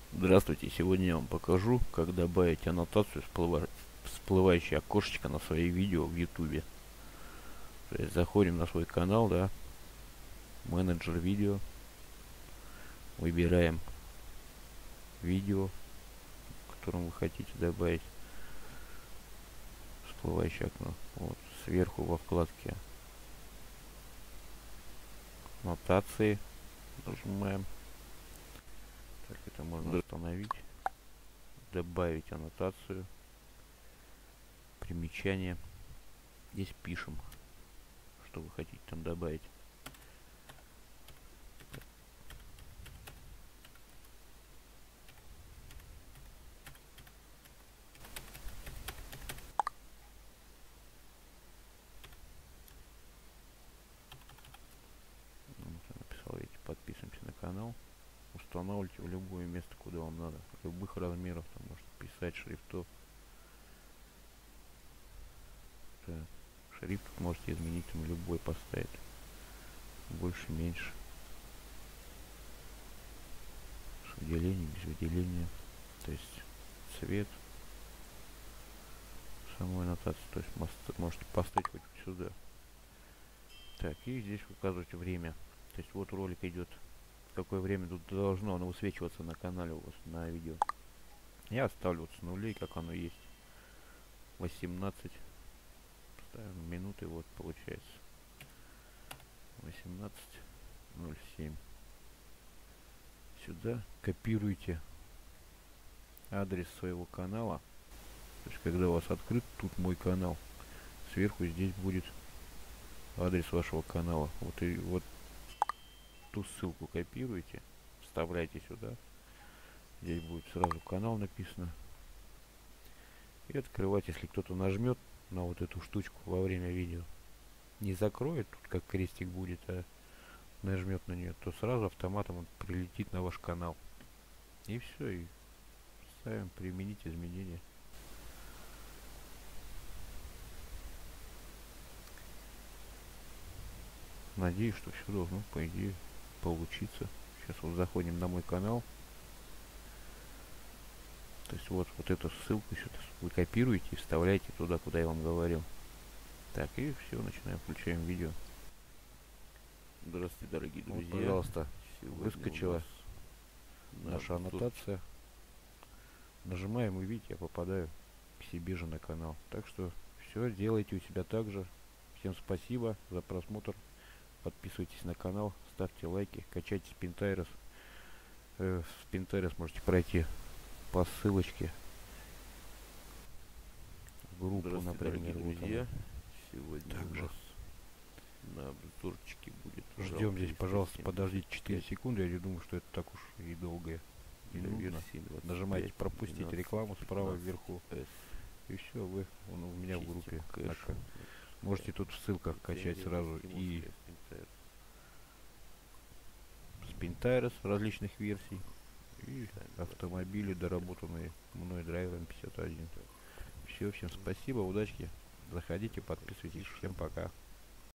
Здравствуйте, сегодня я вам покажу, как добавить аннотацию всплывающее окошечко на свои видео в YouTube. То есть заходим на свой канал, да, менеджер видео, выбираем видео, которым вы хотите добавить всплывающее окно. Вот, сверху во вкладке аннотации нажимаем. Так, это можно остановить, добавить аннотацию, примечание. Здесь пишем, что вы хотите там добавить. Вот я написал, видите, подписываемся на канал. Устанавливайте в любое место, куда вам надо. Любых размеров, там можете писать шрифтов. Так, шрифт можете изменить, там любой поставить. Больше, меньше. С выделением, без выделения. То есть цвет самой аннотации. То есть можете поставить хоть сюда. Так, и здесь указываете время. То есть вот ролик идет. В какое время тут должно оно высвечиваться на канале у вас, на видео. Я оставлю вот с нулей, как оно есть. 18. Ставим минуты, вот получается. 18:07. Сюда копируйте адрес своего канала. То есть когда у вас открыт тут мой канал, сверху здесь будет адрес вашего канала. Вот и вот ту ссылку копируйте, вставляйте сюда. Здесь будет сразу канал написано. И открывать, если кто-то нажмет на вот эту штучку во время видео. Не закроет, тут как крестик будет, а нажмет на нее, то сразу автоматом он прилетит на ваш канал. И все, и ставим применить изменения. Надеюсь, что все должно, по идее, получиться. Сейчас вот заходим на мой канал. То есть вот эту ссылку сюда вы копируете и вставляете туда, куда я вам говорил. Так, и все, начинаем, включаем видео. Здравствуйте, дорогие друзья. Вот, пожалуйста, Сегодня выскочила наша аннотация. Нажимаем, и видите, я попадаю к себе же на канал. Так что все, делайте у себя так же. Всем спасибо за просмотр. Подписывайтесь на канал, ставьте лайки, качайте Spintairus. В Spintairus можете пройти по ссылочке в группу, например. дорогие Вот друзья. она. Сегодня Также у нас на обзорчике будет ждем здесь, пожалуйста, 375 подождите 4 секунды. Я не думаю, что это так уж и долго и для нужно. версии 25, Нажимаете пропустить 12, рекламу справа 15 вверху. S. И все, вы он у меня в Чистим группе. кэш. Можете тут в ссылках качать сразу и Spintairus различных версий, и автомобили, доработанные мной драйвером 51. Все, всем спасибо, удачи. Заходите, подписывайтесь. Всем пока.